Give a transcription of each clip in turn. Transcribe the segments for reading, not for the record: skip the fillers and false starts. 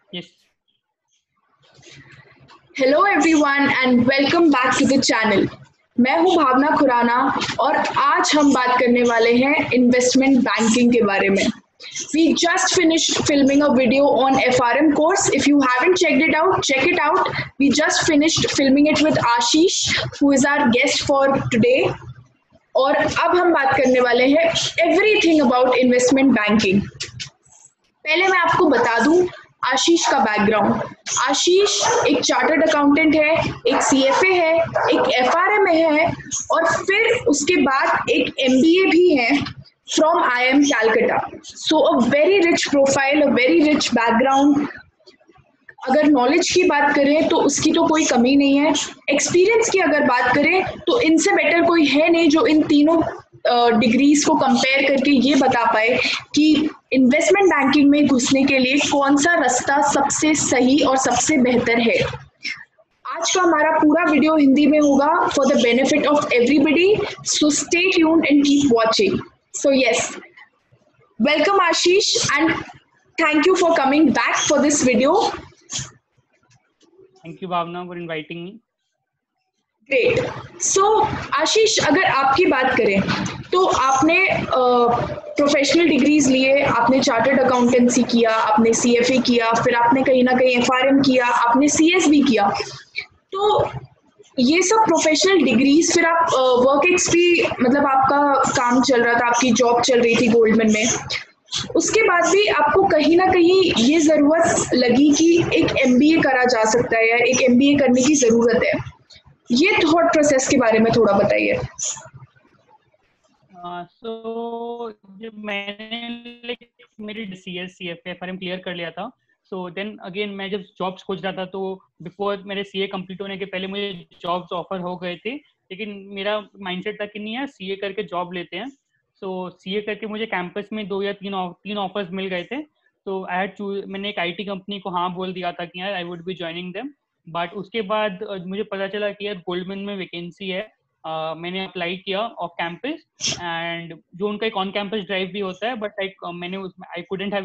Yes. Hello everyone and welcome back to the channel. मैं हूं भावना खुराना और आज हम बात करने वाले हैं इन्वेस्टमेंट बैंकिंग के बारे में। We just finished filming a video on FRM course. If you haven't checked it out, check it out. We just finished filming it with Ashish, who is our guest for today. और अब हम बात करने वाले हैं everything about investment banking. पहले मैं आपको बता दूं आशीष का बैकग्राउंड। आशीष एक चार्टर्ड अकाउंटेंट है, एक सीएफए है, एक एफआरएम है और फिर उसके बाद एक एमबीए भी है from IIM Calcutta. So uh very rich profile, uh very rich background. अगर नॉलेज की बात करें तो उसकी तो कोई कमी नहीं है। एक्सपीरियंस की अगर बात करें तो इनसे बेटर कोई है नहीं जो इन तीनों डिग्रीज को कंपेयर करके ये बता पाए कि इन्वेस्टमेंट बैंकिंग में घुसने के लिए कौन सा रास्ता सबसे सही और सबसे बेहतर है। आज का हमारा पूरा वीडियो हिंदी में होगा for the benefit of everybody, so stay tuned and keep watching. So yes, welcome Ashish and thank you for coming back for this video. Thank you, Bhavna, for inviting me. Great. So Ashish, अगर आपकी बात करें तो आपने professional degrees लिए, आपने chartered accountancy किया, आपने सीएफए किया, फिर आपने कहीं ना कहीं एफआरएम किया, आपने सीएस भी किया। तो ये सब प्रोफेशनल डिग्रीज, फिर आप वर्क एक्स भी, मतलब आपका काम चल रहा था, आपकी जॉब चल रही थी गोल्डमैन में, उसके बाद भी आपको कहीं ना कहीं ये जरूरत लगी कि एक एमबीए करा जा सकता है या एक एमबीए करने की जरूरत है। ये थॉट प्रोसेस के बारे में थोड़ा बताइए। So जब मैंने मेरी सीएस सीएफए एफआरएम क्लियर कर लिया था, सो देन अगेन मैं जब जॉब्स खोज रहा था तो बिफोर मेरे सीए कंप्लीट होने के पहले मुझे जॉब्स ऑफर हो गए थे, लेकिन मेरा माइंडसेट था कि नहीं यार सीए करके जॉब लेते हैं। सो सीए करके मुझे कैंपस में 2 या 3 ऑफर्स मिल गए थे। तो मैंने एक आईटी कंपनी को हाँ बोल दिया था कि यार I would be joining them. But उसके बाद मुझे पता चला कि यार गोल्डमैन में वैकेंसी है। मैंने अप्लाई किया ऑफ कैंपस एंड जो उनका एक ऑन कैंपस ड्राइव भी होता है, बट लाइक मैंने उसमें I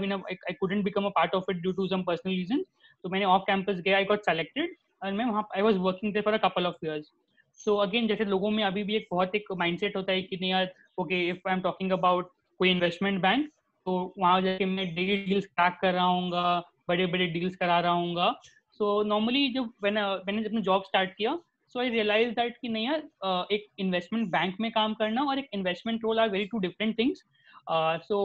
couldn't become a part of it due to some personal reason. तो मैंने ऑफ कैंपस गया, आई गॉट सेलेक्टेड एंड मैं वहाँ I was working there for a couple of years. So again जैसे लोगों में अभी भी एक माइंडसेट होता है कि नहीं यार okay if I am talking about कोई इन्वेस्टमेंट बैंक, तो वहाँ जाके मैं डेली डील्स क्रैक कर रहा हूँ, बड़े बड़े डील्स करा रहा हूँ। सो नॉर्मली जब मैंने अपना जॉब स्टार्ट किया, सो आई रियलाइज दैट कि नहीं यार एक इन्वेस्टमेंट बैंक में काम करना और एक investment role are very two different things. So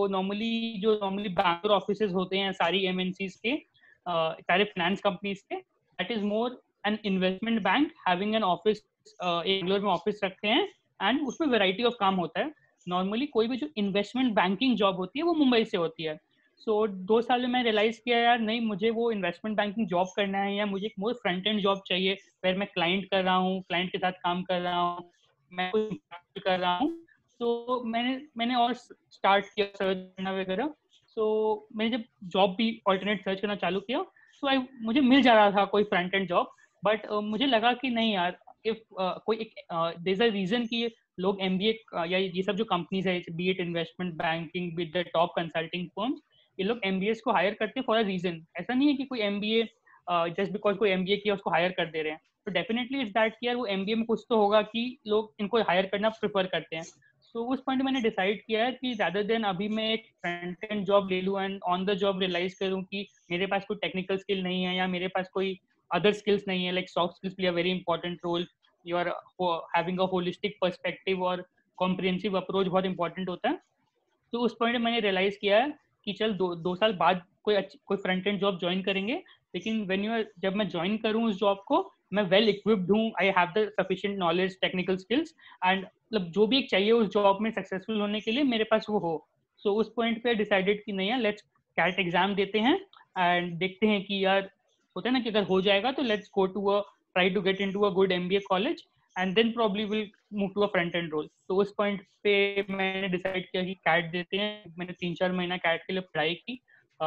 normally Bangalore offices होते हैं सारी एमएनसीज के, सारे फाइनेंस कंपनीज के, that is more an investment bank having an office. Bangalore में ऑफिस रखते हैं एंड उसमें वेराइटी ऑफ काम होता है। नॉर्मली कोई भी जो इन्वेस्टमेंट बैंकिंग जॉब होती है वो मुंबई से होती है। सो 2 साल में मैं रियलाइज किया यार नहीं मुझे वो इन्वेस्टमेंट बैंकिंग जॉब करना है, या मुझे एक मोर फ्रंट एंड जॉब चाहिए फिर मैं क्लाइंट कर रहा हूँ, क्लाइंट के साथ काम कर रहा हूँ, मैं कुछ कर रहा हूँ। तो मैंने और स्टार्ट किया सर्च करना वगैरह। सो मैंने जब जॉब भी ऑल्टरनेट सर्च करना चालू किया तो मुझे मिल जा रहा था कोई फ्रंट एंड जॉब। बट मुझे लगा कि नहीं यार इफ कोई एक देयर इज अ रीजन कि लोग एमबीए या ये सब जो कंपनीज है, be it investment banking with the top consulting firms, ये लोग एमबीएस को हायर करते हैं फॉर अ रीजन। ऐसा नहीं है कि कोई एमबीए जस्ट बिकॉज कोई एमबीए किया उसको हायर कर दे रहे हैं। तो डेफिनेटली इट्स दैट कि यार वो एमबीए में कुछ तो होगा कि लोग इनको हायर करना प्रेफर करते हैं। सो उस पॉइंट मैंने डिसाइड किया है कि रैदर देन अभी मैं एक फ्रंट एंड जॉब ले लूँ and on the job realise करूँ कि मेरे पास कोई टेक्निकल स्किल नहीं है या मेरे पास कोई अदर स्किल्स नहीं है, like soft skills play a very important role, you are having a holistic perspective और कॉम्प्रिहेंसिव अप्रोच बहुत इंपॉर्टेंट होता है। तो उस पॉइंट मैंने रियलाइज किया है कि चल 2 साल बाद कोई फ्रंट एंड जॉब ज्वाइन करेंगे, लेकिन जब मैं ज्वाइन करूँ उस जॉब को मैं वेल इक्विप्ड हूँ, I have the sufficient knowledge, technical skills and मतलब जो भी एक चाहिए उस जॉब में सक्सेसफुल होने के लिए मेरे पास वो हो। सो उस पॉइंट पे डिसाइडेड कि नहीं यार लेट्स कैट एग्जाम देते हैं एंड देखते हैं कि यार होता है ना कि अगर हो जाएगा तो let's go to a try to get into a good MBA college and then probably will move to a front end role. तो उस पॉइंट पे मैंने डिसाइड किया कि कैट देते हैं। मैंने 3-4 महीना कैट के लिए पढ़ाई की।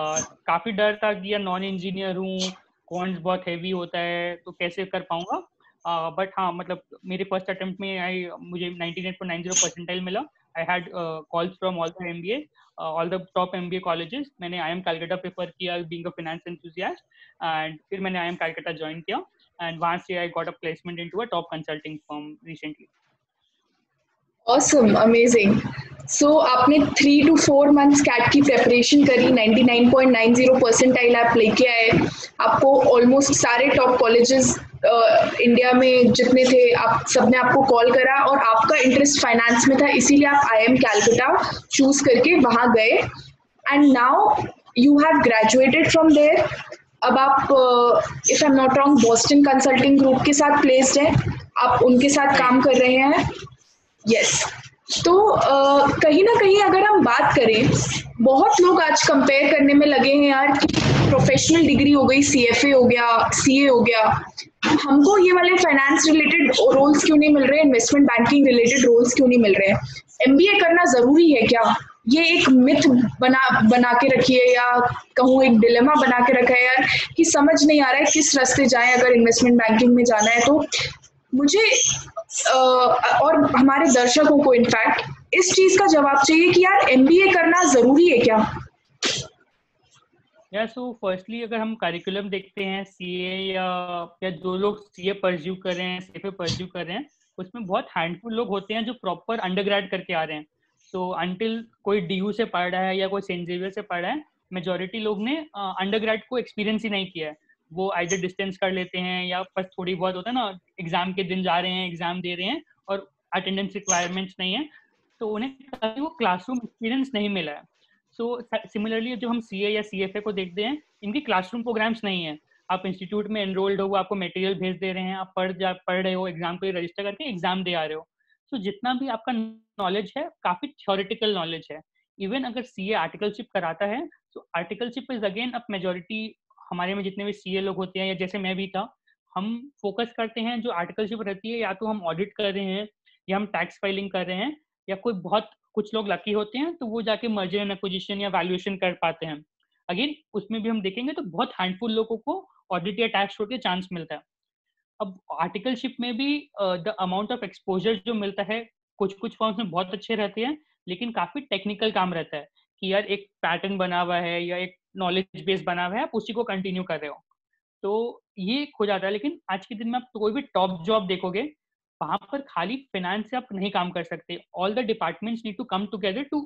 काफी डर था कि यार नॉन इंजीनियर हूँ, कॉन्स बहुत हैवी होता है तो कैसे कर पाऊंगा। बट हाँ मतलब मेरे फर्स्ट अटेम्प्ट में मुझे 98.90 परसेंटाइल मिला I had calls from all the MBA, all the top MBA colleges. मैंने IIM Calcutta prefer किया being a finance enthusiast, and फिर मैंने IIM Calcutta join किया, and वहाँ से I got a placement into a top consulting firm recently. Awesome, amazing. So आपने 3 to 4 months CAT की preparation करी, 99.90 परसेंटाइल आप लेके आए, आपको ऑलमोस्ट सारे टॉप कॉलेजेस इंडिया में जितने थे आप सबने आपको कॉल करा और आपका इंटरेस्ट फाइनेंस में था, इसीलिए आप IIM कैलकटा चूज करके वहां गए and now you have graduated from there. अब आप if I am not wrong Boston Consulting Group के साथ प्लेस्ड हैं, आप उनके साथ काम कर रहे हैं. यस. तो कहीं ना कहीं अगर हम बात करें, बहुत लोग आज कंपेयर करने में लगे हैं यार कि प्रोफेशनल डिग्री हो गई, CFA हो गया, CA हो गया, हमको ये वाले फाइनेंस रिलेटेड रोल्स क्यों नहीं मिल रहे, इन्वेस्टमेंट बैंकिंग रिलेटेड रोल्स क्यों नहीं मिल रहे हैं, MBA करना जरूरी है क्या? ये एक मिथ बना के रखी है, या कहूँ एक डिलेमा बना के रखा है यार कि समझ नहीं आ रहा है किस रास्ते जाएं अगर इन्वेस्टमेंट बैंकिंग में जाना है. तो मुझे और हमारे दर्शकों को इनफैक्ट इस चीज का जवाब चाहिए कि यार MBA करना जरूरी है क्या? सो फर्स्टली अगर हम करिकुलम देखते हैं CA या जो लोग CA परस्यू कर रहे हैं, CFA परस्यू कर रहे हैं, उसमें बहुत हैंडफुल लोग होते हैं जो प्रॉपर अंडरग्रेड करके आ रहे हैं. सो अंटिल कोई DU से पढ़ रहा है या कोई सेंट जेवियर से पढ़ रहा है, मेजोरिटी लोग ने अंडरग्रेड को एक्सपीरियंस ही नहीं किया है. वो आइदर डिस्टेंस कर लेते हैं या बस थोड़ी बहुत होता है ना, एग्जाम के दिन जा रहे हैं, एग्जाम दे रहे हैं और अटेंडेंस रिक्वायरमेंट्स नहीं है, तो उन्हें कभी वो क्लासरूम एक्सपीरियंस नहीं मिला है. सो सिमिलरली जो हम CA या CFA को देखते हैं, इनकी क्लासरूम प्रोग्राम्स नहीं है. आप इंस्टीट्यूट में एनरोल्ड हो, आपको मटेरियल भेज दे रहे हैं, आप पढ़ रहे हो, एग्जाम के लिए रजिस्टर करके एग्जाम दे आ रहे हो. सो जितना भी आपका नॉलेज है काफी थ्योरेटिकल नॉलेज है. इवन अगर CA आर्टिकलशिप कराता है, तो आर्टिकलशिप इज अगेन अब मेजोरिटी हमारे में जितने भी CA लोग होते हैं या जैसे मैं भी था, हम फोकस करते हैं जो आर्टिकलशिप रहती है, या तो हम ऑडिट कर रहे हैं या हम टैक्स फाइलिंग कर रहे हैं, या कोई बहुत कुछ लोग लकी होते हैं तो वो जाके मर्जर एंड एक्विजिशन या वैल्यूएशन कर पाते हैं. अगेन उसमें भी हम देखेंगे तो बहुत हैंडफुल लोगों को ऑडिट या टैक्स का चांस मिलता है. अब आर्टिकलशिप में भी द अमाउंट ऑफ एक्सपोजर जो मिलता है, कुछ कुछ फॉर्म्स में बहुत अच्छे रहते हैं, लेकिन काफी टेक्निकल काम रहता है कि यार एक पैटर्न बना हुआ है या एक नॉलेज बेस बना हुआ है, आप उसी को कंटिन्यू कर रहे हो, तो ये हो जाता है. लेकिन आज के दिन में आप कोई भी टॉप जॉब देखोगे, वहां पर खाली फाइनेंस से आप नहीं काम कर सकते. All the departments need to come together to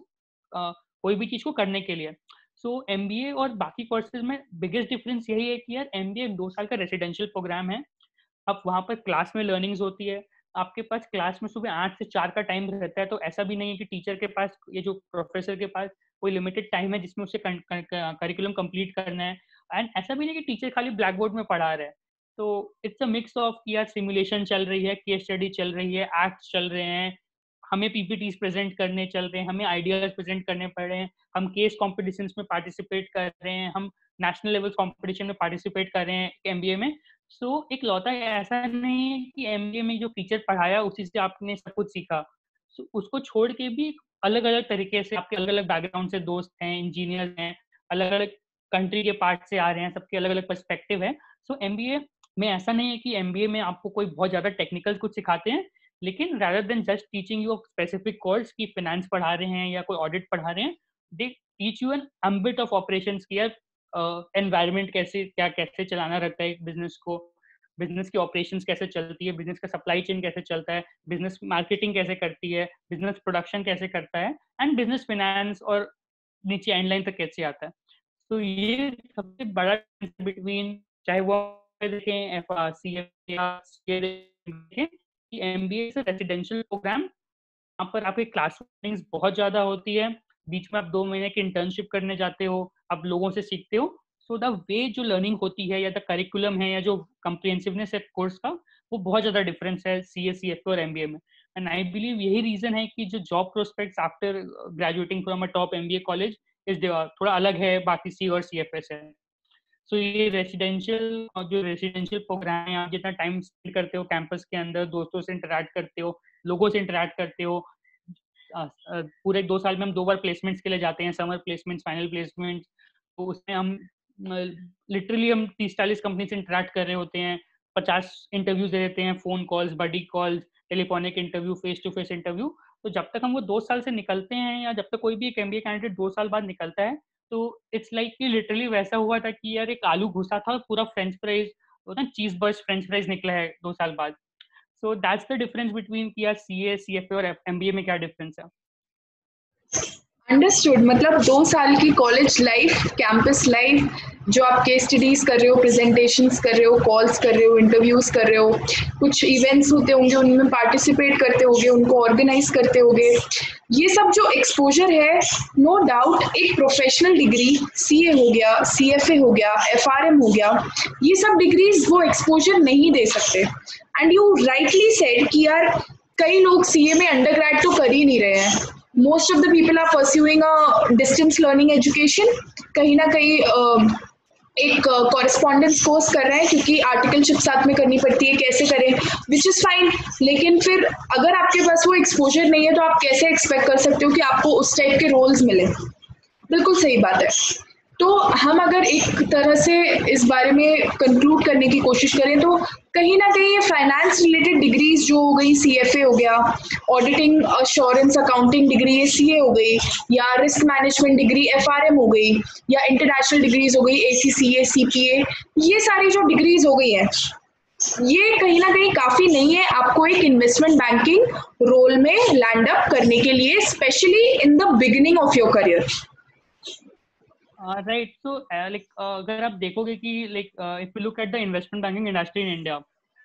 कोई भी चीज को करने के लिए. सो MBA और बाकी कोर्सेज में बिगेस्ट डिफरेंस यही है कि यार MBA 2 साल का रेसिडेंशियल प्रोग्राम है. अब वहां पर क्लास में लर्निंग्स होती है, आपके पास क्लास में सुबह 8 से 4 का टाइम रहता है, तो ऐसा भी नहीं है कि टीचर के पास, ये जो प्रोफेसर के पास कोई लिमिटेड टाइम है जिसमें उसे करिकुलम कंप्लीट करना है. एंड ऐसा भी नहीं कि टीचर खाली ब्लैक बोर्ड में पढ़ा रहा है. तो इट्स अ मिक्स ऑफ कि यार सिमुलेशन चल रही है, केस स्टडी चल रही है, एक्ट्स चल रहे हैं, हमें PPTs प्रेजेंट करने चल रहे हैं, हमें आइडियाज प्रेजेंट करने पड़ रहे हैं, हम केस कॉम्पिटिशन्स में पार्टिसिपेट कर रहे हैं, हम नेशनल लेवल कॉम्पिटिशन में पार्टिसिपेट कर रहे हैं MBA में. सो एक लौता ऐसा नहीं है कि MBA में जो टीचर पढ़ाया उसी से आपने सब कुछ सीखा. उसको छोड़ के भी अलग अलग तरीके से आपके अलग अलग बैकग्राउंड से दोस्त हैं, इंजीनियर हैं, अलग अलग कंट्री के पार्ट से आ रहे हैं, सबके अलग अलग पर्सपेक्टिव है. सो MBA में ऐसा नहीं है कि MBA में आपको कोई बहुत ज्यादा टेक्निकल कुछ सिखाते हैं, लेकिन rather than just teaching you a specific course की finance पढ़ा रहे हैं या कोई audit पढ़ा रहे हैं, they teach you an ambit of operations की environment कैसे चलाना रहता है बिजनेस को, बिजनेस की ऑपरेशंस कैसे चलती है, बिजनेस का सप्लाई चेन कैसे चलता है, बिजनेस मार्केटिंग कैसे करती है, बिजनेस प्रोडक्शन कैसे करता है, एंड बिजनेस फाइनेंस और नीचे एंड लाइन तक कैसे आता है. तो ये सबसे बड़ा बिटवीन, चाहे वो देखें FRCA या CA देखें, कि MBA से रेसिडेंशियल प्रोग्राम, यहाँ पर आपकी क्लास बहुत ज्यादा होती है, बीच में आप 2 महीने की इंटर्नशिप करने जाते हो, आप लोगों से सीखते हो. सो द वे जो लर्निंग होती है या द करिकुलम है या जो कम्प्रिहेंसिवनेस है कोर्स का, वो बहुत ज्यादा डिफरेंस है CA CFA और MBA में. एंड आई बिलीव यही रीजन है कि जो job prospects after graduating from a top MBA college is थोड़ा अलग है बाकी CA और CFA से. सो ये रेसिडेंशियल प्रोग्राम है, आप जितना टाइम स्पेंड करते हो कैंपस के अंदर, दोस्तों से इंटरेक्ट करते हो, लोगों से इंटरेक्ट करते हो. पूरे 2 साल में हम 2 बार प्लेसमेंट्स के लिए जाते हैं, समर प्लेसमेंट्स, फाइनल प्लेसमेंट्स. तो उसमें हम लिटरली हम 30-40 कंपनी से इंटरेक्ट कर रहे होते हैं, 50 इंटरव्यूज दे देते हैं, phone calls, buddy calls, telephonic interview, face to face interview. तो जब तक हम वो 2 साल से निकलते हैं या जब तक कोई भी एक MBA कैंडिडेट 2 साल बाद निकलता है, तो इट्स लाइक कि लिटरली वैसा हुआ था कि यार एक आलू घुसा था और पूरा फ्रेंच फ्राइज होता है, चीज बर्स्ट फ्रेंच फ्राइज निकला है 2 साल बाद। So that's the difference between कि यार CA CFA और MBA में क्या डिफरेंस है। अंडरस्टूड। मतलब 2 साल की कॉलेज लाइफ, कैंपस लाइफ, जो आप केस स्टडीज कर रहे हो, प्रेजेंटेशंस कर रहे हो, कॉल्स कर रहे हो, इंटरव्यूज कर रहे हो, कुछ इवेंट्स होते होंगे उनमें पार्टिसिपेट करते होगे, उनको ऑर्गेनाइज करते होगे, ये सब जो एक्सपोजर है, नो डाउट एक प्रोफेशनल डिग्री CA हो गया, CFA हो गया, FRM हो गया, ये सब डिग्रीज वो एक्सपोजर नहीं दे सकते। एंड यू राइटली सेड कि यार कई लोग CA में अंडर ग्रेड तो कर ही नहीं रहे हैं। Most of the people are pursuing a distance learning education, कहीं ना कहीं एक कॉरेस्पॉन्डेंस कोर्स कर रहे हैं क्योंकि आर्टिकलशिप साथ में करनी पड़ती है, कैसे करें, विच इज़ फाइन। लेकिन फिर अगर आपके पास वो एक्सपोजर नहीं है तो आप कैसे एक्सपेक्ट कर सकते हो कि आपको उस टाइप के रोल्स मिले। बिल्कुल सही बात है। तो हम अगर एक तरह से इस बारे में कंक्लूड करने की कोशिश करें तो कहीं ना कहीं फाइनेंस रिलेटेड डिग्रीज जो हो गई, CFA हो गया, ऑडिटिंग अश्योरेंस अकाउंटिंग डिग्री ये CA हो गई, या रिस्क मैनेजमेंट डिग्री FRM हो गई, या इंटरनेशनल डिग्रीज हो गई ACCA CPA, ये सारी जो डिग्रीज हो गई हैं, ये कहीं ना कहीं काफी नहीं है आपको एक इन्वेस्टमेंट बैंकिंग रोल में लैंड अप करने के लिए, specially in the beginning of your career. Right. तो लाइक अगर आप देखोगे कि like if you look at the investment banking industry in India,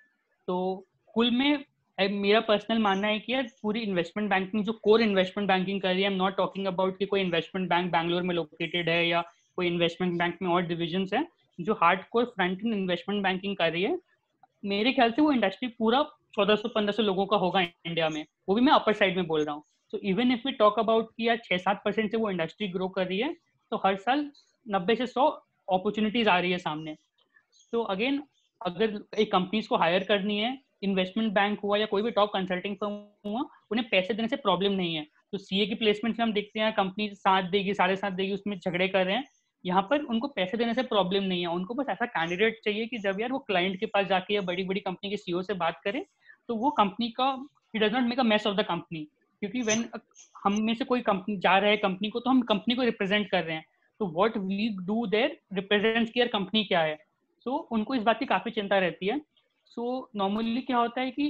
तो कुल में मेरा पर्सनल मानना है कि यार पूरी इन्वेस्टमेंट बैंकिंग जो कोर इन्वेस्टमेंट बैंकिंग कर रही है, I am not talking about कि कोई इन्वेस्टमेंट बैंक बैंगलोर में लोकेटेड है या कोई इन्वेस्टमेंट बैंक में और डिविजन्स है, जो hard core front end investment banking कर रही है, मेरे ख्याल से वो इंडस्ट्री पूरा 1400-1500 लोगों का होगा इंडिया में, वो भी मैं अपर साइड में बोल रहा हूँ। तो even if we talk about कि यार 6-7% से वो इंडस्ट्री ग्रो कर रही है, तो हर साल 90 से 100 अपॉर्चुनिटीज आ रही है सामने। तो अगेन अगर एक कंपनीज को हायर करनी है, इन्वेस्टमेंट बैंक हुआ या कोई भी टॉप कंसल्टिंग फर्म हुआ, उन्हें पैसे देने से प्रॉब्लम नहीं है। तो CA की प्लेसमेंट में हम देखते हैं कंपनी 7 देगी 7.5 देगी, उसमें झगड़े कर रहे हैं। यहाँ पर उनको पैसे देने से प्रॉब्लम नहीं है, उनको बस ऐसा कैंडिडेट चाहिए कि जब यार वो क्लाइंट के पास जाके या बड़ी बड़ी कंपनी के CEO से बात करे, तो वो कंपनी का ही does not make a mess of the company. क्योंकि व्हेन हम में से कोई कंपनी जा रहा है कंपनी को, तो हम कंपनी को रिप्रेजेंट कर रहे हैं, तो what we do there represents की यार कंपनी क्या है। सो उनको इस बात की काफी चिंता रहती है। सो नॉर्मली क्या होता है कि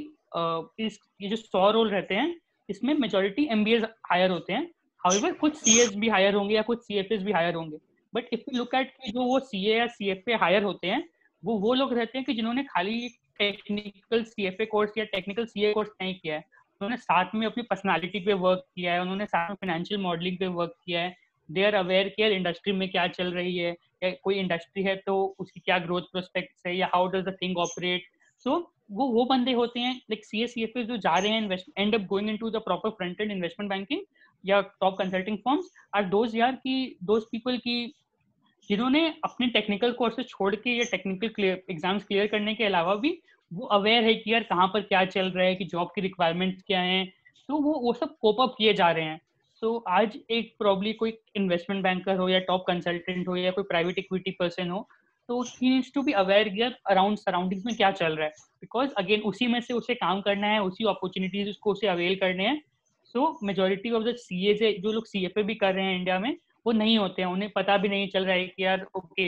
इस ये जो 100 रोल रहते हैं, इसमें मेजोरिटी MBAs हायर होते हैं। हाउएवर कुछ CS भी हायर होंगे या कुछ CFAs भी हायर होंगे, but if you look at कि जो वो CA या CFA हायर होते हैं, वो लोग रहते हैं कि जिन्होंने खाली टेक्निकल CFA कोर्स या टेक्निकल CA कोर्स नहीं किया है, उन्होंने साथ में अपनी पर्सनालिटी पे वर्क किया है, उन्होंने साथ में फाइनेंशियल मॉडलिंग पे वर्क किया है, दे आर अवेयर कि यार इंडस्ट्री में क्या चल रही है, या कोई इंडस्ट्री है तो उसकी क्या ग्रोथ प्रोस्पेक्ट्स है, या how does the thing operate. So वो बंदे होते हैं लाइक CA CFA जो जा रहे हैं end up going into the proper front end investment banking या top consulting firms, are those यार की दोज पीपल की जिन्होंने अपने टेक्निकल कोर्सेज छोड़ के या टेक्निकल एग्जाम्स क्लियर करने के अलावा भी वो अवेयर है कि यार कहाँ पर क्या चल रहा है, कि जॉब की रिक्वायरमेंट्स क्या हैं, तो वो सब कोप अप किए जा रहे हैं। तो आज एक प्रॉब्ली कोई इन्वेस्टमेंट बैंकर हो या टॉप कंसल्टेंट हो या कोई प्राइवेट इक्विटी पर्सन हो, तो he needs to be aware यार अराउंड सराउंडिंग्स में क्या चल रहा है, बिकॉज अगेन उसी में से उसे काम करना है, उसी अपॉर्चुनिटीज उसको उसे अवेल करने हैं। So majority of the CA से जो लोग CFA भी कर रहे हैं इंडिया में, वो नहीं होते हैं, उन्हें पता भी नहीं चल रहा है कि यार ओके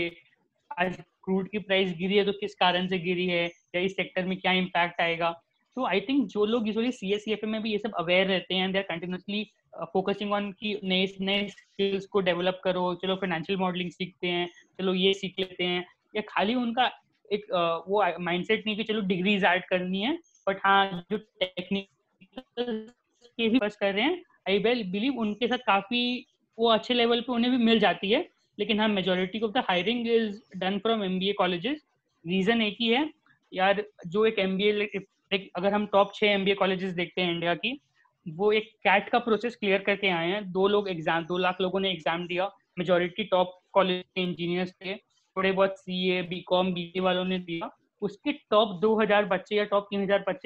आज क्रूड की प्राइस गिरी है तो किस कारण से गिरी है, या इस सेक्टर में क्या इम्पैक्ट आएगा। तो आई थिंक जो लोग यूजुअली CA CFA में भी ये सब अवेयर रहते हैं, they are continuously focusing on कि नए नए स्किल्स को डेवलप करो, चलो फाइनेंशियल मॉडलिंग सीखते हैं, चलो ये सीख लेते हैं, या खाली उनका एक वो माइंडसेट नहीं कि चलो डिग्रीज ऐड करनी है, बट हाँ जो टेक्निकल के भी बस कर रहे हैं, आई बिलीव उनके साथ काफी वो अच्छे लेवल पे उन्हें भी मिल जाती है। लेकिन हाँ majority of the hiring is done from MBA colleges. Reason एक ही है यार, जो एक MBA अगर हम टॉप 6 MBA कॉलेजेस देखते हैं इंडिया की, वो एक कैट का प्रोसेस क्लियर करके आए हैं। 2 लाख लोगों ने एग्जाम दिया, मेजोरिटी टॉप कॉलेज के इंजीनियर्स थे, थोड़े बहुत CA BCom BA वालों ने दिया। उसके टॉप 2000 बच्चे या टॉप 3000 बच्चे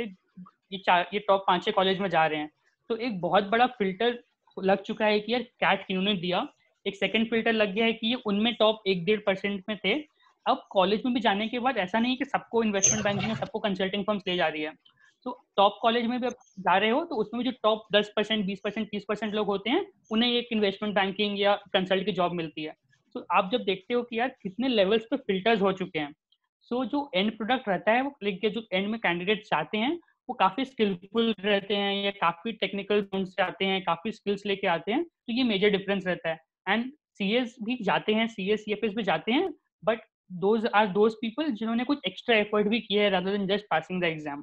ये टॉप 5-6 कॉलेज में जा रहे हैं। तो एक बहुत बड़ा फिल्टर लग चुका है कि यार कैट किन्होंने दिया। एक सेकंड फिल्टर लग गया है कि ये उनमें टॉप 1-1.5% में थे। अब कॉलेज में भी जाने के बाद ऐसा नहीं है कि सबको इन्वेस्टमेंट बैंकिंग या सबको कंसल्टिंग फर्म्स ले जा रही है। तो टॉप कॉलेज में भी आप जा रहे हो तो उसमें जो टॉप 10%, 20%, 30% लोग होते हैं उन्हें एक इन्वेस्टमेंट बैंकिंग या कंसल्ट की जॉब मिलती है। तो आप जब देखते हो कि यार कितने लेवल्स पे फिल्टर्स हो चुके हैं, सो जो एंड प्रोडक्ट रहता है वो लेके जो एंड में कैंडिडेट चाहते हैं वो काफी स्किलफुल रहते हैं या काफी टेक्निकल से आते हैं, काफी स्किल्स लेके आते हैं, तो ये मेजर डिफरेंस रहता है। एंड सीएस भी जाते हैं, सीएस सीएफएस भी जाते हैं, but those are those people जिन्होंने कुछ एक्स्ट्रा एफर्ट भी किया है rather than just passing the exam.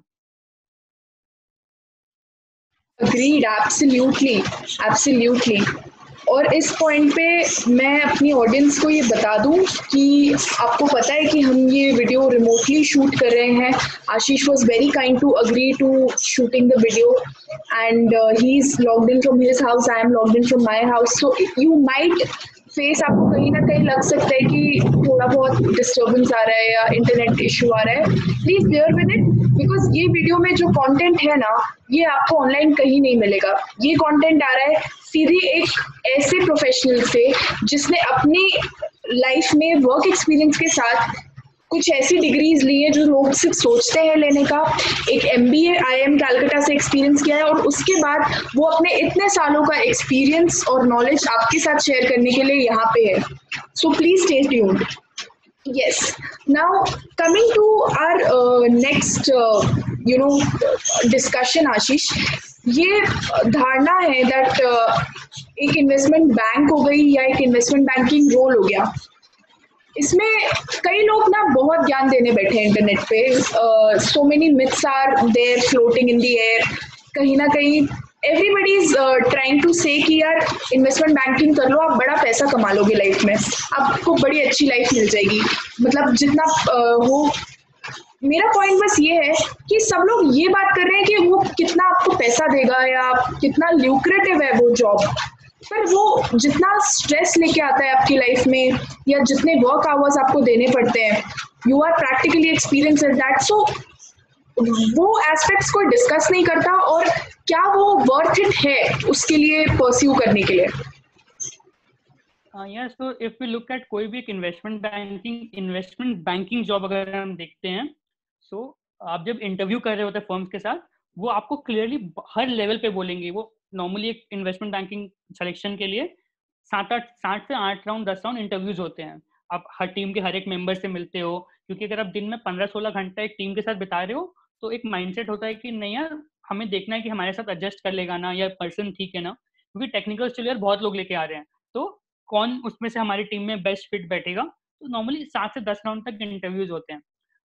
Agreed, absolutely, absolutely. और इस पॉइंट पे मैं अपनी ऑडियंस को ये बता दूं कि आपको पता है कि हम ये वीडियो रिमोटली शूट कर रहे हैं। Ashish was very kind to agree to shooting the video and he is logged in from his house, I am logged in from my house, so you might face, आपको कहीं ना कहीं लग सकता है कि थोड़ा बहुत डिस्टर्बेंस आ रहा है या इंटरनेट इशू आ रहा है। Please bear with it, because ये वीडियो में जो कंटेंट है ना, ये आपको ऑनलाइन कहीं नहीं मिलेगा। ये कंटेंट आ रहा है सीधे एक ऐसे प्रोफेशनल से जिसने अपनी लाइफ में वर्क एक्सपीरियंस के साथ कुछ ऐसी डिग्रीज ली है जो लोग सिर्फ सोचते हैं लेने का। एक MBA IIM कैलकाटा से एक्सपीरियंस किया है और उसके बाद वो अपने इतने सालों का एक्सपीरियंस और नॉलेज आपके साथ शेयर करने के लिए यहाँ पे है। So please stay tuned. Yes. Now coming to our next discussion, Ashish, ये धारणा है दैट एक इन्वेस्टमेंट बैंक हो गई या एक इन्वेस्टमेंट बैंकिंग रोल हो गया, इसमें कई लोग ना बहुत ज्ञान देने बैठे हैं इंटरनेट पे। So many myths are there floating in the air. कहीं ना कहीं एवरीबडी इज ट्राइंग टू से कि यार इन्वेस्टमेंट बैंकिंग कर लो, आप बड़ा पैसा कमा लोगे लाइफ में, आपको बड़ी अच्छी लाइफ मिल जाएगी, मतलब जितना हो। मेरा पॉइंट बस ये है कि सब लोग ये बात कर रहे हैं कि वो कितना आपको पैसा देगा या कितना ल्यूक्रेटिव है वो जॉब, पर वो जितना स्ट्रेस लेके आता है आपकी लाइफ में या जितने वर्क आवर्स आपको देने पड़ते हैं, you are practically experience at that, so वो एस्पेक्ट्स को डिस्कस नहीं करता और क्या वो वर्थ इट है उसके लिए परस्यू करने के लिए। यस, तो इफ वी लुक एट कोई भी एक इन्वेस्टमेंट बैंकिंग जॉब अगर हम देखते हैं, सो आप जब इंटरव्यू कर रहे होते हैं फर्म्स के साथ, वो आपको क्लियरली हर लेवल पे बोलेंगे। वो नॉर्मली एक इन्वेस्टमेंट बैंकिंग सिलेक्शन के लिए 7 से 8 राउंड 10 राउंड इंटरव्यूज होते हैं। आप हर टीम के हर एक मेंबर से मिलते हो, क्योंकि अगर आप दिन में 15-16 घंटा एक टीम के साथ बिता रहे हो तो एक माइंडसेट होता है कि नहीं यार, हमें देखना है कि हमारे साथ एडजस्ट कर लेगा ना, या पर्सन ठीक है ना, क्योंकि टेक्निकल स्किल बहुत लोग लेके आ रहे हैं, तो कौन उसमें से हमारी टीम में बेस्ट फिट बैठेगा। तो नॉर्मली 7 से 10 राउंड तक इंटरव्यूज होते हैं।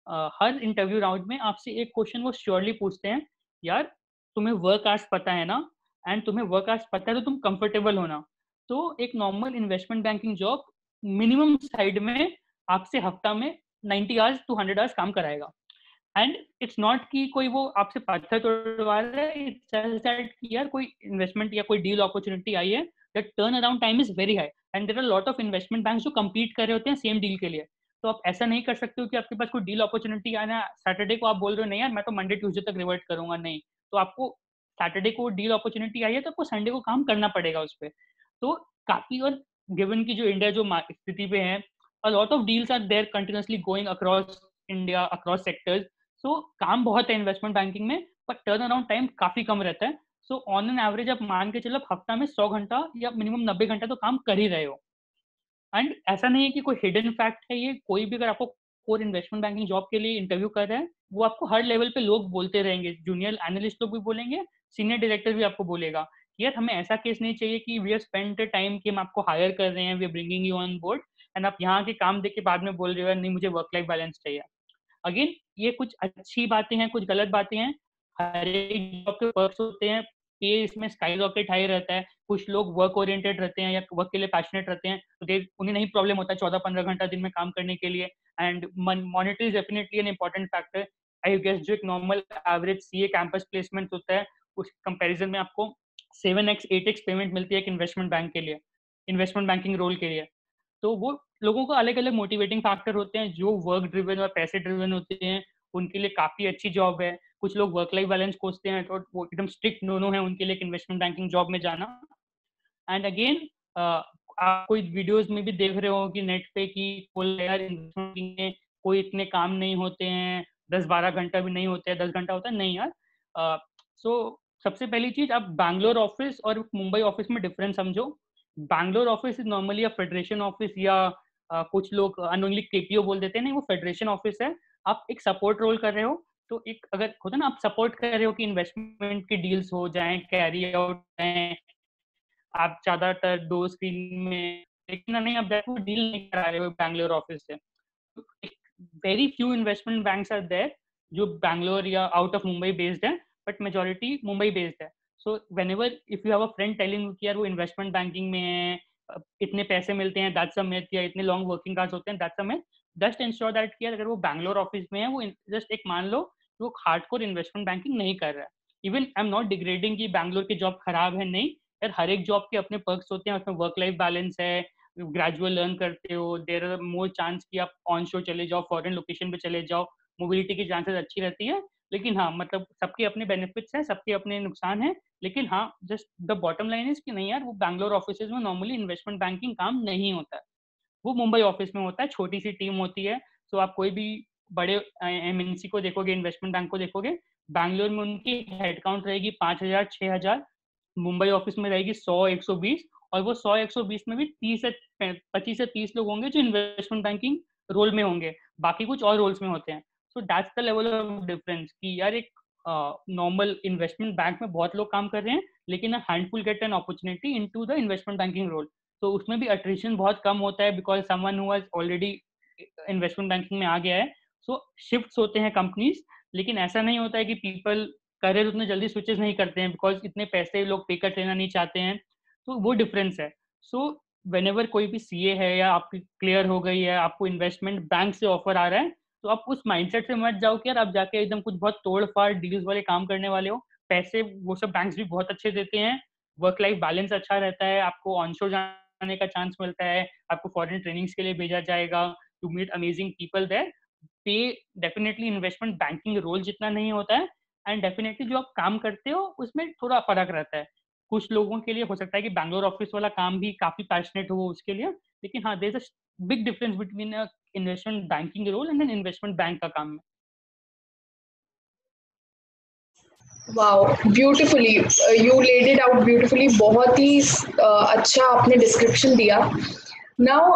हर इंटरव्यू राउंड में आपसे एक क्वेश्चन वो श्योरली पूछते हैं, यार तुम्हें वर्क आवर्स पता है ना, एंड तुम्हें वर्क आवर्स पता है तो तुम कंफर्टेबल हो ना। तो एक normal investment banking job minimum side में आपसे हफ्ता में 90 आवर्स टू 100 आवर्स काम कराएगा। एंड इट्स नॉट कि कोई वो आपसे पत्थर तोड़वा रहा है, इट्स जस्ट दैट कि यार कोई इन्वेस्टमेंट या कोई डील अपॉर्चुनिटी आई है, that turn around time is very high and there are lot of investment banks जो compete कर रहे होते हैं सेम डील के लिए। तो आप ऐसा नहीं कर सकते हो कि आपके पास कोई डील अपॉर्चुनिटी आना सैटरडे को, आप बोल रहे हो नहीं यार मैं तो मंडे ट्यूसडे तक रिवर्ट करूंगा, नहीं। तो आपको सैटरडे को डील अपॉर्चुनिटी आई है तो आपको संडे को काम करना पड़ेगा उस पर। तो काफी, और गिवन की जो इंडिया जो स्थिति पे है, a lot of deals are there continuously going across India, across sectors. So काम बहुत है इन्वेस्टमेंट बैंकिंग में, पर टर्न अराउंड टाइम काफी कम रहता है। सो ऑन एन एवरेज आप मान के चलो हफ्ता में 100 घंटा या मिनिमम 90 घंटा तो काम कर ही रहे हो। एंड ऐसा नहीं है कि कोई हिडन फैक्ट है ये, कोई भी अगर आपको कोर इन्वेस्टमेंट बैंकिंग जॉब के लिए इंटरव्यू कर रहा है, वो आपको हर लेवल पे लोग बोलते रहेंगे, जूनियर एनालिस्ट लोग भी बोलेंगे, सीनियर डायरेक्टर भी आपको बोलेगा कि यार हमें ऐसा केस नहीं चाहिए कि वी आर स्पेंड टाइम कि हम आपको हायर कर रहे हैं, we are bringing you on board and आप यहाँ के काम देख के बाद में बोल रहे हो नहीं मुझे वर्क लाइफ बैलेंस चाहिए। अगेन ये कुछ अच्छी बातें हैं, कुछ गलत बातें हैं, हर एक जॉब के वर्क्स होते हैं, पे इसमें स्काई रॉकेट हाई रहता है। कुछ लोग वर्क ओरिएंटेड रहते हैं या वर्क के लिए पैशनेट रहते हैं, तो उन्हें नहीं प्रॉब्लम होता है 14-15 घंटा दिन में काम करने के लिए। And monetary is definitely an important factor. I guess जो एक normal average CA campus placement होता है उस कंपैरिजन में आपको 7x 8x पेमेंट मिलती है एक इन्वेस्टमेंट बैंक के लिए, इन्वेस्टमेंट बैंकिंग रोल के लिए। तो वो लोगों को अलग अलग मोटिवेटिंग फैक्टर होते हैं, जो वर्क ड्रिवन और पैसे ड्रिवन होते हैं उनके लिए काफी अच्छी जॉब है। कुछ लोग वर्क लाइफ बैलेंस खोजते हैं तो वो एकदम स्ट्रिक्ट नो है उनके लिए इन्वेस्टमेंट बैंकिंग जॉब में जाना। एंड अगेन आप कोई वीडियोस में भी देख रहे हो कि नेट पे कि यार इन्वेस्टमेंट में कोई इतने काम नहीं होते हैं, 10-12 घंटा भी नहीं होते हैं, 10 घंटा होता है, नहीं यार। सो सबसे पहली चीज, आप बैंगलोर ऑफिस और मुंबई ऑफिस में डिफरेंस समझो। Bangalore office is normally a federation office, या कुछ लोग अनोनली केपीओ बोल देते हैं, नहीं वो फेडरेशन ऑफिस है। आप एक सपोर्ट रोल कर रहे हो, तो एक अगर होता है ना, आप सपोर्ट कर रहे हो कि इन्वेस्टमेंट की डील्स हो जाएं, कैरी आउट जाएं, आप ज्यादातर दो स्क्रीन में, लेकिन नहीं, आप वो डील नहीं करा रहे हो बैंगलोर ऑफिस से। Very few investment banks are there जो बैंगलोर या आउट ऑफ मुंबई बेस्ड है, बट मेजोरिटी मुंबई बेस्ड है। So whenever if you have a friend telling कि यार वो इन्वेस्टमेंट बैंकिंग में है, इतने पैसे मिलते हैं, दैट्स अ मिथ, या इतने लॉन्ग वर्किंग आवर्स होते हैं, that's a myth. Just ensure that कि यार अगर वो बैंगलोर ऑफिस में है, वो जस्ट एक मान लो वो हार्डकोर इन्वेस्टमेंट बैंकिंग नहीं कर रहा है। Even I am not degrading कि बैंगलोर की जॉब खराब है, नहीं यार, हर एक जॉब के अपने पर्क्स होते हैं, उसमें वर्क लाइफ बैलेंस है, ग्रेजुअल लर्न करते हो, देर आर मोर चांस कि आप ऑन शोर चले जाओ, फॉरेन लोकेशन पे चले जाओ, मोबिलिटी की चांसेस अच्छी रहती है। लेकिन हाँ, मतलब सबके अपने बेनिफिट्स हैं, सबके अपने नुकसान हैं। लेकिन हाँ, just the bottom line is कि नहीं यार, वो बैंगलोर ऑफिस में नॉर्मली इन्वेस्टमेंट बैंकिंग काम नहीं होता है, वो मुंबई ऑफिस में होता है, छोटी सी टीम होती है। तो आप कोई भी बड़े एमएनसी को देखोगे, इन्वेस्टमेंट बैंक को देखोगे, बैंगलोर में उनकी हेडकाउंट रहेगी 5,000 6,000, मुंबई ऑफिस में रहेगी 100 120, और वो 100 120 में भी 25 से 30 लोग होंगे जो इन्वेस्टमेंट बैंकिंग रोल में होंगे, बाकी कुछ और रोल्स में होते हैं। So that's the level of difference कि यार एक नॉर्मल इन्वेस्टमेंट बैंक में बहुत लोग काम कर रहे हैं, लेकिन handful get an opportunity into the investment banking role. तो उसमें भी अट्रिशन बहुत कम होता है, because someone who has already investment banking में आ गया है। सो शिफ्ट्स होते हैं कंपनीज, लेकिन ऐसा नहीं होता है कि पीपल करियर उतने जल्दी स्विचेस नहीं करते हैं, बिकॉज इतने पैसे लोग पे कट लेना नहीं चाहते हैं। तो वो डिफरेंस है। सो वेन एवर कोई भी सीए है या आपकी क्लियर हो गई है, आपको इन्वेस्टमेंट बैंक से ऑफर आ रहा है, तो आप उस माइंडसेट से मत जाओ कि यार आप जाके एकदम कुछ बहुत तोड़ फाड़ डील्स वाले काम करने वाले हो। पैसे वो सब बैंक्स भी बहुत अच्छे देते हैं, वर्क लाइफ बैलेंस अच्छा रहता है, आपको ऑनशोर जाने का चांस मिलता है, आपको फॉरेन ट्रेनिंग्स के लिए भेजा जाएगा, to meet amazing people there. Pay definitely investment banking role जितना नहीं होता है, एंड डेफिनेटली जो आप काम करते हो उसमें थोड़ा फर्क रहता है। कुछ लोगों के लिए हो सकता है कि बैंगलोर ऑफिस वाला काम भी काफी पैशनेट हो उसके लिए, लेकिन हाँ, there is a big difference between investment banking role and an investment bank का काम में। Wow, beautifully you laid it out beautifully, बहुत ही अच्छा आपने डिस्क्रिप्शन दिया। नाउ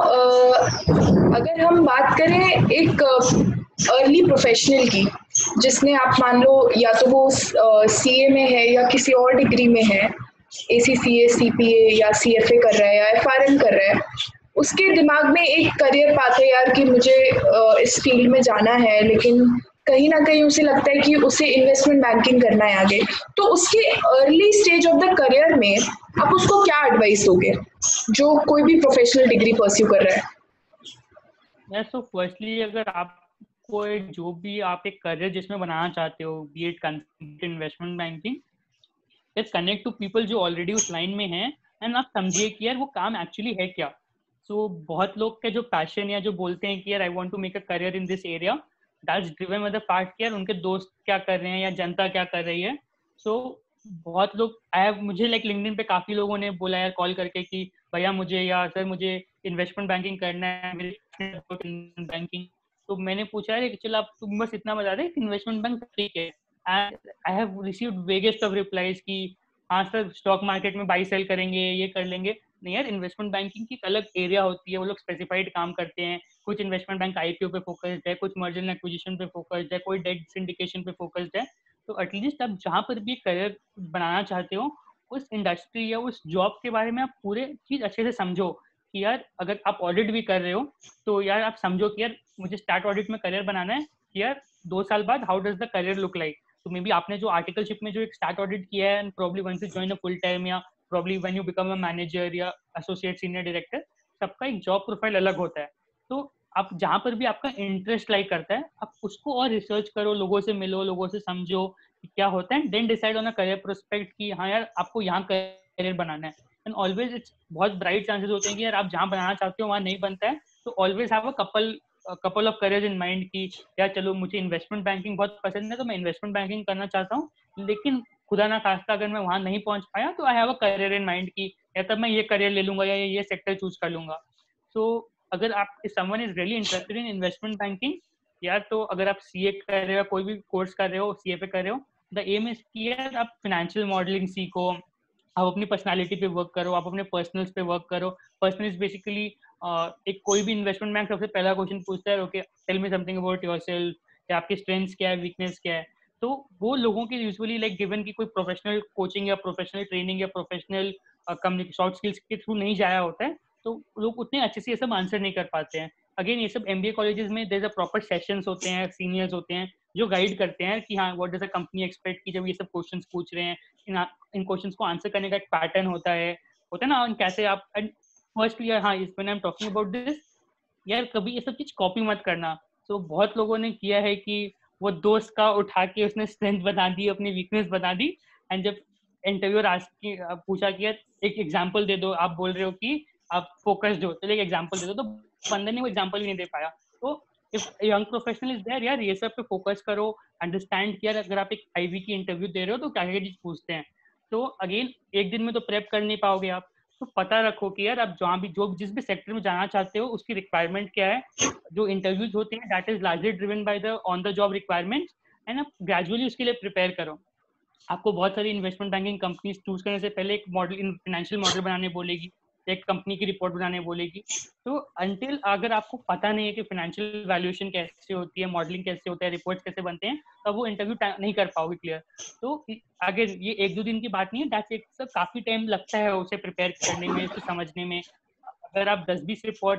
अगर हम बात करें एक अर्ली प्रोफेशनल की, जिसने आप मान लो या तो वो सीए में है या किसी और डिग्री में है, एसीसीए सीपीए या सीएफए कर रहा है या एफआरएम कर रहा है, उसके दिमाग में एक करियर पाथ है यार कि मुझे इस फील्ड में जाना है, लेकिन कहीं ना कहीं उसे लगता है कि उसे इन्वेस्टमेंट बैंकिंग करना है आगे। तो उसके early stage of the career में आप उसको क्या एडवाइस दोगे जो कोई भी प्रोफेशनल डिग्री परस्यू कर रहा है? सो फर्स्टली, अगर आप कोई जो भी आप एक करियर जिसमें बनाना चाहते हो, be it investment banking, it's connect to people जो ऑलरेडी उस लाइन में हैं, एंड आप समझिए कि यार वो काम एक्चुअली है क्या। सो बहुत लोग के जो पैशन या जो बोलते हैं कि यार I want to make a career in this area, that's driven by the fact कि यार उनके दोस्त क्या कर रहे हैं या जनता क्या कर रही है। सो बहुत लोग मुझे लाइक लिंक्डइन पे काफी लोगों ने बोला यार कॉल करके कि भैया मुझे, या सर मुझे इन्वेस्टमेंट बैंकिंग करना है, मेरे बैंकिंग। तो मैंने पूछा यार चल आप तुम बस इतना बता दे इन्वेस्टमेंट बैंक ठीक है। I have received vaguest of replies कि हाँ सर स्टॉक मार्केट में बाई सेल करेंगे, ये कर लेंगे। नहीं यार, इन्वेस्टमेंट बैंकिंग की एक अलग एरिया होती है, वो लोग स्पेसिफाइड काम करते हैं। कुछ इन्वेस्टमेंट बैंक आईपीओ पे फोकस्ड है, कुछ मर्जर एंड एक्विजिशन पे फोकस्ड है, कोई डेट सिंडिकेशन पे फोकस्ड है। तो एटलीस्ट आप जहाँ पर भी करियर बनाना चाहते हो, उस इंडस्ट्री या उस जॉब के बारे में आप पूरे चीज अच्छे से समझो कि यार अगर आप ऑडिट भी कर रहे हो, तो यार आप समझो कि यार मुझे स्टार्ट ऑडिट में करियर बनाना है, कि यार 2 साल बाद how does the career look like. तो मे बी आपने जो आर्टिकलशिप में जो एक स्टार्ट ऑडिट किया है, and probably once you join a full time, या probably when you become a manager या एसोसिएट सीनियर डायरेक्टर, सबका एक जॉब प्रोफाइल अलग होता है। तो आप जहाँ पर भी आपका इंटरेस्ट लाइक करता है, आप उसको और रिसर्च करो, लोगों से मिलो, लोगों से समझो कि क्या होता है, then decide on a career prospect कि हाँ यार आपको यहाँ करियर बनाना है। एंड ऑलवेज इट्स बहुत ब्राइट चांसेस होते हैं कि यार आप जहाँ बनाना चाहते हो वहाँ नहीं बनता है। तो always have a couple of career in mind की यार चलो मुझे इन्वेस्टमेंट बैंकिंग बहुत पसंद है, तो मैं इन्वेस्टमेंट बैंकिंग करना चाहता हूँ, लेकिन खुदा ना खास्ता अगर मैं वहां नहीं पहुंच पाया तो I have a career in mind की, या तब मैं ये करियर ले लूंगा या ये सेक्टर चूज कर लूंगा। सो अगर आप someone is really interested in investment banking, या तो अगर आप सीए कर रहे हो, कोई भी कोर्स कर रहे हो, सीए पे कर रहे हो, द एम इज कि यार आप फाइनेंशियल मॉडलिंग सीखो, आप अपनी पर्सनालिटी पे वर्क करो, आप अपने पर्सनल्स पे वर्क करो। पर्सनल्स बेसिकली एक कोई भी इन्वेस्टमेंट बैंक सबसे पहला क्वेश्चन पूछता है, okay tell me something about yourself, या आपकी स्ट्रेंथ्स क्या है, वीकनेस क्या है। तो वो लोगों के यूजुअली लाइक गिवन की कोई प्रोफेशनल कोचिंग या प्रोफेशनल ट्रेनिंग या प्रोफेशनल सॉफ्ट स्किल्स के थ्रू नहीं जाया होता है, तो लोग उतने अच्छे से ये सब आंसर नहीं कर पाते हैं। अगेन ये सब एमबीए कॉलेजेस में देयर अ प्रॉपर सेशंस होते हैं, सीनियर्स होते हैं जो गाइड करते हैं कि हाँ what does a company expect, की जब ये सब क्वेश्चंस पूछ रहे हैं, इन क्वेश्चंस को आंसर करने का एक पैटर्न होता है ना, कैसे आप फर्स्टली हाँ इस when I am talking about this, यार कभी ये सब चीज कॉपी मत करना। तो बहुत लोगों ने किया है कि वो दोस्त का उठा के उसने स्ट्रेंथ बता दी, अपनी वीकनेस बता दी, एंड जब इंटरव्यूअर पूछा कि यार एक एग्जांपल दे दो, आप बोल रहे हो कि आप फोकस्ड हो, तो एक एग्जांपल दे दो, तो बंदे ने वो एग्जांपल ही नहीं दे पाया। तो if young professional is there, यार ये सब पे फोकस करो, अंडरस्टैंड किया अगर आप एक आईवी की इंटरव्यू दे रहे हो तो क्या क्या चीज पूछते हैं। तो अगेन एक दिन में तो प्रेप कर नहीं पाओगे आप, तो पता रखो कि यार आप जहाँ भी जो जिस भी सेक्टर में जाना चाहते हो उसकी रिक्वायरमेंट क्या है। जो इंटरव्यूज होते हैं that is largely driven by the on the job requirements, and आप ग्रेजुअली उसके लिए प्रिपेयर करो। आपको बहुत सारी इन्वेस्टमेंट बैंकिंग कंपनीज चूज करने से पहले एक मॉडल फाइनेंशियल मॉडल बनाने बोलेगी, एक कंपनी की रिपोर्ट बनाने बोलेगी। तो अंटिल अगर आपको पता नहीं है कि फाइनेंशियल वैल्यूएशन कैसे होती है, मॉडलिंग कैसे होता है, रिपोर्ट्स कैसे बनते हैं, तब वो इंटरव्यू नहीं कर पाओगे क्लियर। तो अगर ये एक दो दिन की बात नहीं है, दैट्स एक सब काफी टाइम लगता है उसे प्रिपेयर करने में, उसे समझने में। अगर आप 10-20 रिपोर्ट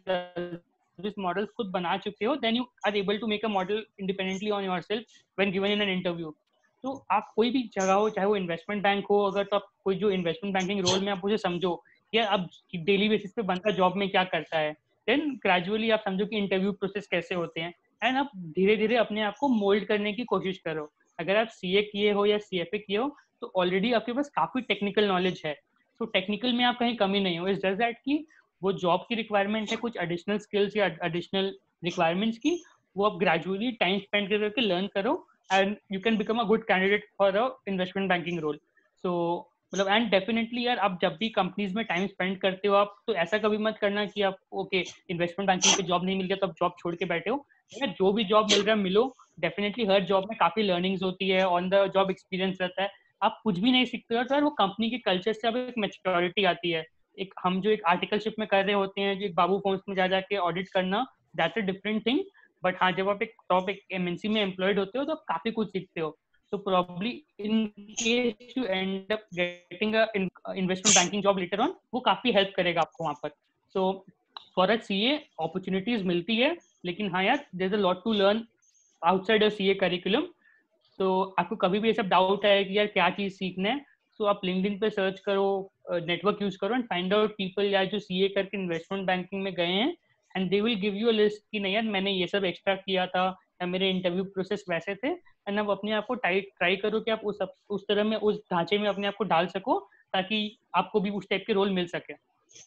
10-20 मॉडल्स खुद बना चुके हो, then you are able to make a model independently on yourself when given in an interview. तो आप कोई भी जगह हो, चाहे वो इन्वेस्टमेंट बैंक हो, अगर तो आप कोई जो इन्वेस्टमेंट बैंकिंग रोल में आप उसे समझो कि अब डेली बेसिस पे बंदा जॉब में क्या करता है, देन ग्रेजुअली आप समझो कि इंटरव्यू प्रोसेस कैसे होते हैं, एंड आप धीरे धीरे अपने आप को मोल्ड करने की कोशिश करो। अगर आप सीए किए हो या सीएफए किए हो तो ऑलरेडी आपके पास काफी टेक्निकल नॉलेज है, तो टेक्निकल में आप कहीं कमी नहीं हो। इट्स जस्ट दैट कि वो जॉब की रिक्वायरमेंट है कुछ एडिशनल स्किल्स या एडिशनल रिक्वायरमेंट्स की, वो आप ग्रेजुअली टाइम स्पेंड करके लर्न करो, and you can become a good candidate for a investment banking role. So मतलब एंड डेफिनेटली यार आप जब भी कंपनीज में टाइम स्पेंड करते हो आप, तो ऐसा कभी मत करना कि आप ओके इन्वेस्टमेंट बैंकिंग पे जॉब नहीं मिल गया तो आप जॉब छोड़ के बैठे हो। यार जो भी जॉब मिल रहा है मिलो, डेफिनेटली हर जॉब में काफी लर्निंग्स होती है, ऑन द जॉब एक्सपीरियंस रहता है। आप कुछ भी नहीं सीखते हो तो यार वो कंपनी के कल्चर से अब एक मेच्योरिटी आती है। एक हम जो एक आर्टिकलशिप में कर रहे होते हैं, जो एक बाबू फॉर्म्स में जा जाके ऑडिट करना, that's a different thing. But हाँ जब आप एक टॉप एक एमएनसी में एम्प्लॉयड होते हो तो आप काफी कुछ सीखते हो। तो probably in case you end up getting a investment banking job letter on, वो काफी हेल्प करेगा आपको वहां पर। So for a CA opportunities मिलती है, लेकिन हाँ यार there is a lot to learn outside a CA curriculum. तो आपको कभी भी ये सब डाउट है कि यार क्या चीज सीखना है, तो आप लिंक्डइन पे सर्च करो, नेटवर्क यूज करो एंड फाइंड आउट पीपल या जो सीए करके इन्वेस्टमेंट बैंकिंग में गए हैं, and they will give you a list कि नहीं यार मैंने ये सब एक्स्ट्रा किया था या मेरे इंटरव्यू प्रोसेस वैसे थे। एंड अब अपने आप को ट्राई करो कि आप उस तरह में उस ढांचे में अपने आप को डाल सको, ताकि आपको भी उस टाइप के रोल मिल सके।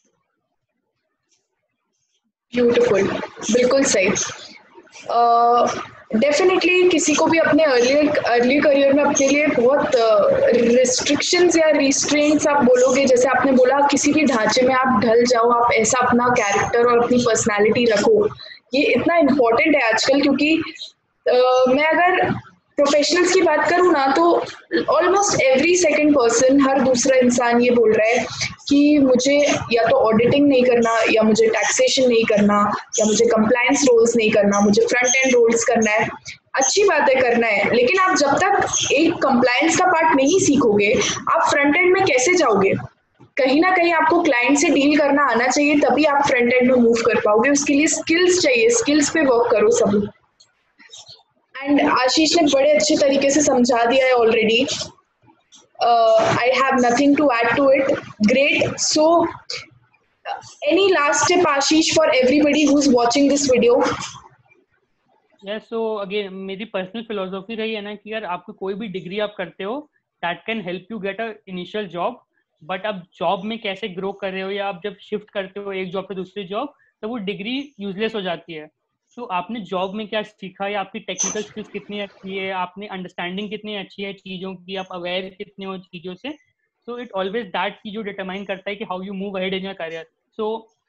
ब्यूटीफुल, बिल्कुल सही। डेफिनेटली किसी को भी अपने अर्ली करियर में अपने लिए बहुत रिस्ट्रिक्शंस या रिस्ट्रेंट्स आप बोलोगे, जैसे आपने बोला किसी भी ढांचे में आप ढल जाओ, आप ऐसा अपना कैरेक्टर और अपनी पर्सनालिटी रखो, ये इतना इम्पोर्टेंट है आजकल। क्योंकि मैं अगर प्रोफेशनल्स की बात करूँ ना, तो ऑलमोस्ट एवरी सेकंड पर्सन, हर दूसरा इंसान ये बोल रहा है कि मुझे या तो ऑडिटिंग नहीं करना, या मुझे टैक्सेशन नहीं करना, या मुझे कंप्लायंस रोल्स नहीं करना, मुझे फ्रंट एंड रोल्स करना है। अच्छी बात है, करना है, लेकिन आप जब तक एक कंप्लायंस का पार्ट नहीं सीखोगे, आप फ्रंट एंड में कैसे जाओगे? कहीं ना कहीं आपको क्लाइंट से डील करना आना चाहिए, तभी आप फ्रंट एंड में मूव कर पाओगे। उसके लिए स्किल्स चाहिए, स्किल्स पे वर्क करो सब। एंड आशीष ने बड़े अच्छे तरीके से समझा दिया है already. I have nothing to add to it. Great. So, any last tip, Ashish, for everybody who's watching this video? Yes, so again मेरी पर्सनल फिलोसॉफी रही है ना कि यार आपको कोई भी डिग्री आप करते हो that can help you get a initial job, but आप जॉब में कैसे ग्रो कर रहे हो या आप जब शिफ्ट करते हो एक जॉब से दूसरी जॉब, तो वो डिग्री यूजलेस हो जाती है। तो आपने जॉब में क्या सीखा, या आपकी टेक्निकल स्किल्स कितनी अच्छी है, आपने अंडरस्टैंडिंग कितनी अच्छी है चीज़ों की, आप अवेयर कितने हो चीज़ों से। सो इट ऑलवेज दैट की जो डिटरमाइन करता है कि how you move ahead in your career. So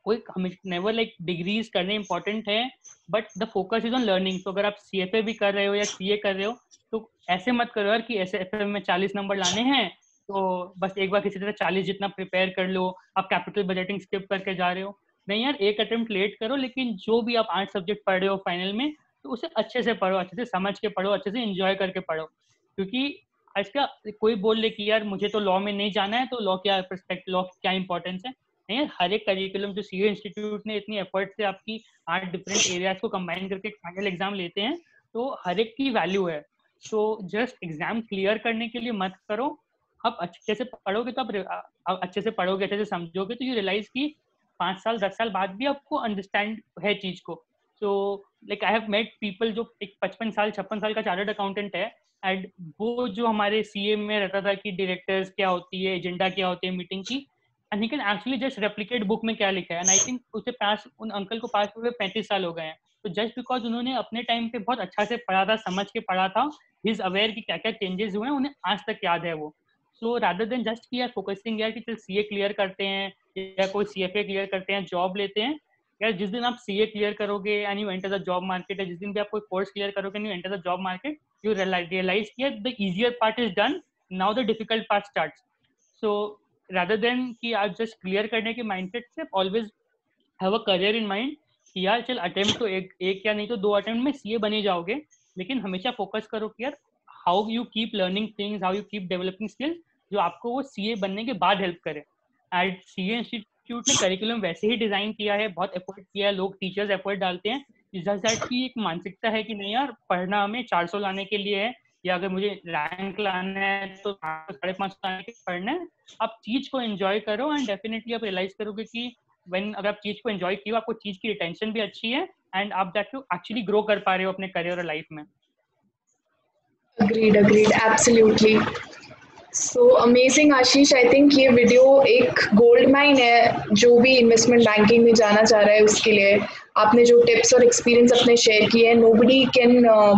कोई नेवर लाइक डिग्रीज करने इंपॉर्टेंट है, but the focus is on learning. तो अगर आप CFA भी कर रहे हो या CA कर रहे हो तो ऐसे मत करो यार कि SFA में 40 नंबर लाने हैं तो बस एक बार किसी तरह 40 जितना प्रिपेयर कर लो, आप कैपिटल बजटिंग स्किप करके जा रहे हो। नहीं यार, एक अटेम्प्ट लेट करो, लेकिन जो भी आप 8 सब्जेक्ट पढ़ रहे हो फाइनल में तो उसे अच्छे से पढ़ो, अच्छे से समझ के पढ़ो, अच्छे से एंजॉय करके पढ़ो। क्योंकि आज का कोई बोल ले कि यार मुझे तो लॉ में नहीं जाना है तो लॉ क्या पर्सपेक्ट, लॉ क्या इंपॉर्टेंस है। नहीं यार, हर एक करिकुलम जो CA इंस्टीट्यूट ने इतनी एफर्ट से आपकी 8 डिफरेंट एरियाज को कंबाइन करके फाइनल एग्जाम लेते हैं तो हर एक की वैल्यू है। तो जस्ट एग्जाम क्लियर करने के लिए मत करो, आप अच्छे से पढ़ोगे तो आप अच्छे से पढ़ोगे, अच्छे से समझोगे तो यू रियलाइज कि 5 साल 10 साल बाद भी आपको अंडरस्टैंड है चीज को। So like I have met people जो एक 55 साल 56 साल का चार्टर्ड अकाउंटेंट है, एंड वो जो हमारे CA में रहता था कि डायरेक्टर्स क्या होती है, एजेंडा क्या होती है मीटिंग की, and he can actually just replicate book में क्या लिखा है। एंड आई थिंक उसे पास, उन अंकल को पास हुए 35 साल हो गए हैं। तो जस्ट बिकॉज उन्होंने अपने टाइम पे बहुत अच्छा से पढ़ा था, समझ के पढ़ा था, ही इज अवेयर कि क्या क्या चेंजेस हुए हैं, उन्हें आज तक याद है वो। सो रादर देन जस्ट कि यार फोकसिंग यार कि चल CA क्लियर करते हैं या कोई CFA क्लियर करते हैं, जॉब लेते हैं, यार जिस दिन आप CA क्लियर करोगे and you enter the job market, है जिस दिन भी आप कोई कोर्स क्लियर करोगे and you enter the job market, you realise कि the easier part is done, now the difficult part starts. So rather than कि आप जस्ट क्लियर करने के माइंडसेट से always have a career in mind कि यार चल अटेम्प्ट तो एक या नहीं तो 2 अटेम्प्ट में CA बन ही जाओगे, लेकिन हमेशा फोकस करो कि यार how you keep learning things, how you keep developing skills जो आपको वो CA बनने के बाद हेल्प करे। एट CA इंस्टीट्यूट ने करिकुलम वैसे ही डिजाइन किया है, बहुत एफर्ट किया है, लोग टीचर्स एफर्ट डालते हैं। जस्ट दैट की एक मानसिकता है कि नहीं यार पढ़ना हमें 400 लाने के लिए है, या अगर मुझे रैंक लाना है तो 550 लाने के पढ़ना है। आप चीज को एंजॉय करो एंड डेफिनेटली आप रियलाइज करोगे कि अगर आप चीज को एंजॉय किए, आपको चीज की रिटेंशन भी अच्छी है एंड आप दैट टू एक्चुअली ग्रो कर पा रहे हो अपने करियर और लाइफ में। Agreed, agreed, absolutely. So amazing Ashish, I think ये वीडियो एक गोल्ड माइन है जो भी इन्वेस्टमेंट बैंकिंग में जाना चाह रहा है उसके लिए। आपने जो टिप्स और एक्सपीरियंस अपने शेयर किए हैं, nobody can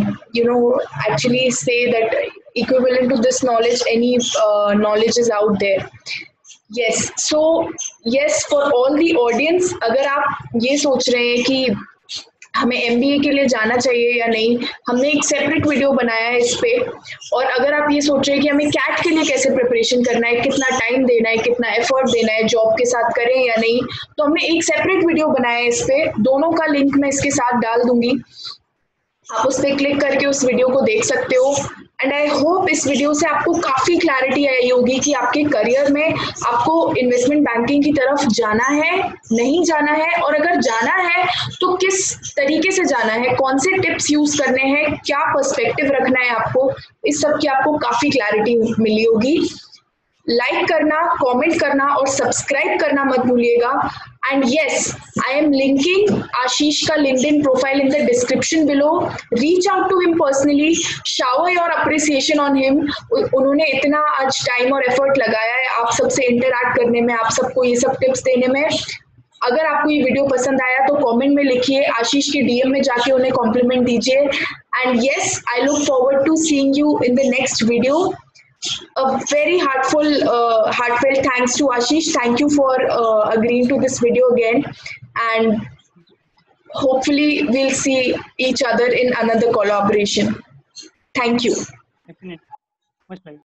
actually say that equivalent to this knowledge, any knowledge is out there. Yes, so yes, for all the audience, अगर आप ये सोच रहे हैं कि हमें MBA के लिए जाना चाहिए या नहीं, हमने एक सेपरेट वीडियो बनाया है इस पे। और अगर आप ये सोच रहे हैं कि हमें CAT के लिए कैसे प्रिपरेशन करना है, कितना टाइम देना है, कितना एफर्ट देना है, जॉब के साथ करें या नहीं, तो हमने एक सेपरेट वीडियो बनाया है इस पे। दोनों का लिंक मैं इसके साथ डाल दूंगी, आप उस पर क्लिक करके उस वीडियो को देख सकते हो। एंड आई होप इस वीडियो से आपको काफी क्लैरिटी आई होगी कि आपके करियर में आपको इन्वेस्टमेंट बैंकिंग की तरफ जाना है, नहीं जाना है, और अगर जाना है तो किस तरीके से जाना है, कौन से टिप्स यूज करने हैं, क्या पर्सपेक्टिव रखना है आपको, इस सब की आपको काफी क्लैरिटी मिली होगी। लाइक करना, कमेंट करना और सब्सक्राइब करना मत भूलिएगा। And yes, I am linking Ashish का LinkedIn profile in the description below. Reach out to him personally, shower your appreciation on him. उन्होंने इतना आज टाइम और एफर्ट लगाया है आप सबसे इंटरैक्ट करने में, आप सबको ये सब टिप्स देने में। अगर आपको ये वीडियो पसंद आया तो कमेंट में लिखिए, आशीष के DM में जाके उन्हें कॉम्प्लीमेंट दीजिए। And yes, I look forward to seeing you in the next video. A very heartfelt thanks to Ashish. Thank you for agreeing to this video again, and hopefully we'll see each other in another collaboration. Thank you. Definitely. Much like